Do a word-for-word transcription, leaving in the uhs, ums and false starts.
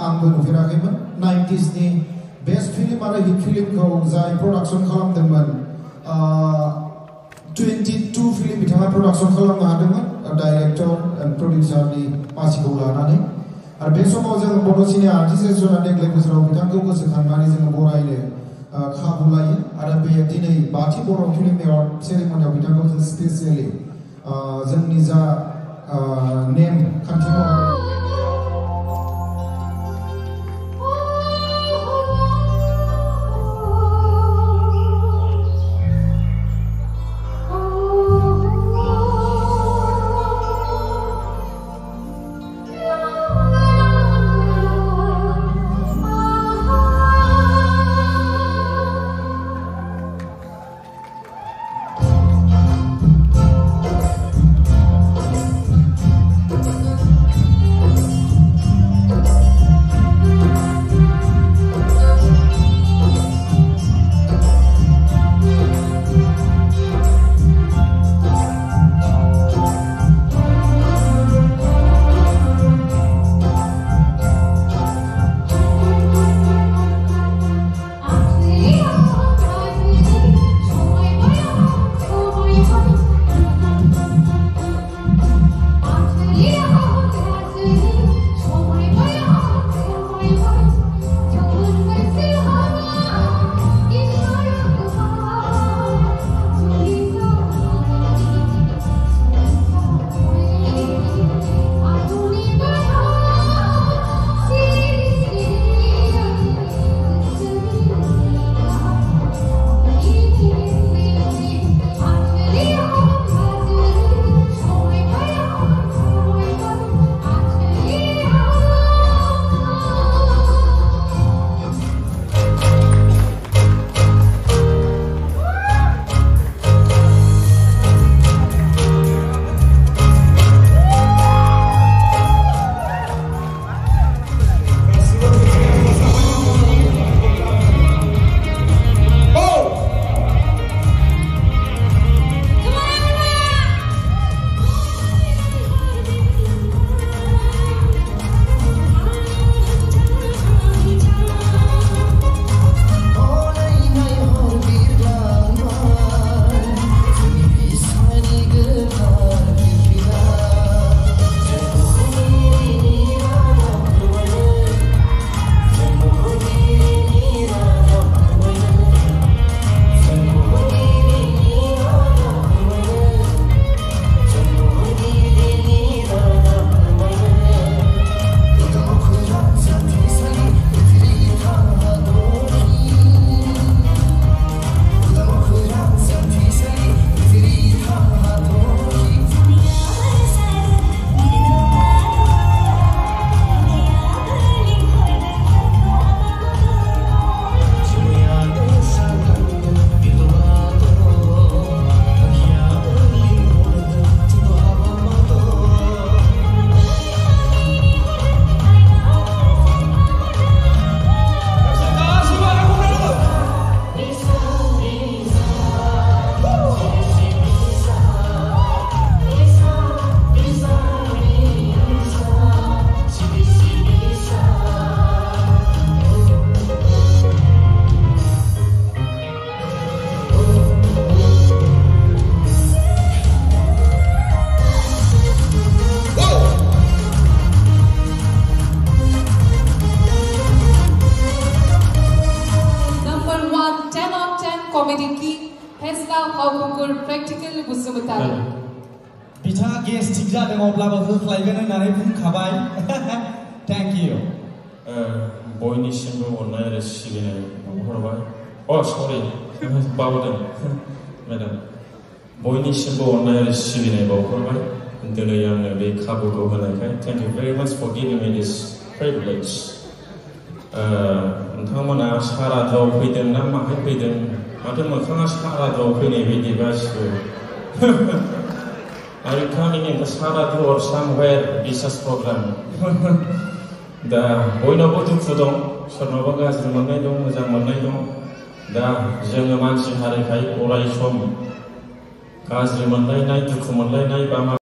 आंबो नुफेराखैमोन नाइन्टिज नि बेस्ट फिल्म आरो हिट फिल्मखौ जाय प्रडाक्शन खालामदोंमोन twenty-two फिल्म बिथाङा प्रडाक्शन खालामनो हादोंमोन डाइरेक्टर एन्ड प्रडिउसारनि मासिखौ लानानै आरो बे समाव जों बड' सिने आर्टिस्ट एसोसिएशनआ देग्लाय बोसोराव बिथांखौ गोसोखांनानै जोङो बरायनो खाबु लायो आरो बे दिनै बाथि बर' फिल्म एवार्ड सेरेमनियाव बिथांखौ जों स्पेसियेलि जोंनि जा नेम खान्थि महरै practical busumutari. Bita guest tiga dengan oblaba berkelainan nari pun kabai. Thank you. Boyni simbo online resibine. Oh sorry, Bodo, madam. Boyni simbo online resibine bawkorbai. Dene yang be kabu ko hanai. Thank you very much for giving me this privilege. नोंथांमोना सारादुआव फैदों ना माहाय फैदों माथो मोखाङा सारादुआव फैनाय बायदि गासिबो Are you coming in the Saradu or somewhere business program? दा बयनावबो दुखु दं सोरनावबा गाज्रि मोननाय दं मोजां मोननाय दं दा जोङो मानसि हारिखाय अराय सम गाज्रि मोनलायनाय दुखु मोनलायनाय बा